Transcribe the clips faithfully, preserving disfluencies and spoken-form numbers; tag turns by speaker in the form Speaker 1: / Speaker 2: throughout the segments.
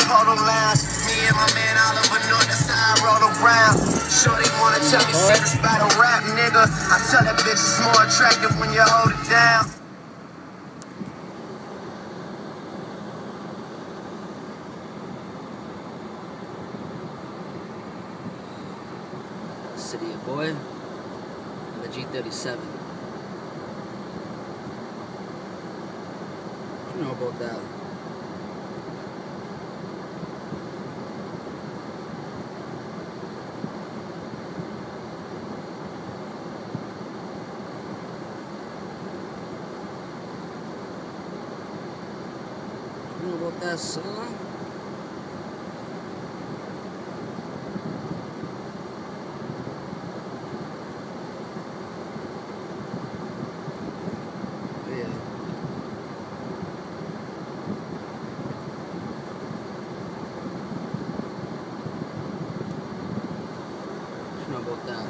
Speaker 1: Polo Lounge. Me and my man Oliver North, the side roll around. Shorty wanna tell me secrets about a rap nigga. I tell that bitch it's more attractive when you hold it down.
Speaker 2: City of Boy and the G thirty-seven. You know about that. You know about that song? About that.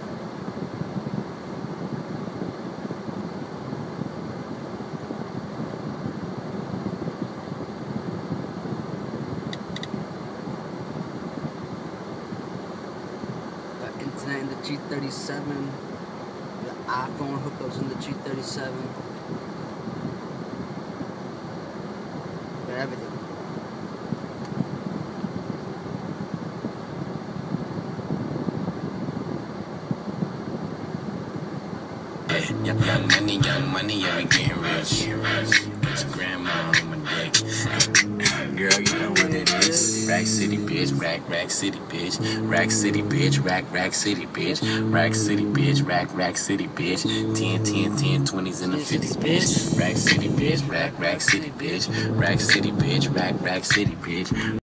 Speaker 2: Got internet in the G thirty-seven. Got iPhone hookups in the G thirty-seven. Got everything.
Speaker 3: Young, young money, young money, yeah, we getting rich. Got your grandma on my dick. Girl, you know what it is. Rack City, bitch, rack, rack city, bitch. Rack City, bitch, rack, rack city, bitch. Rack City, bitch, rack, rack city, bitch. ten, ten, ten, twenties and the fifties, bitch. Rack City, bitch, rack, rack city, bitch. Rack City, bitch, rack, rack city, bitch.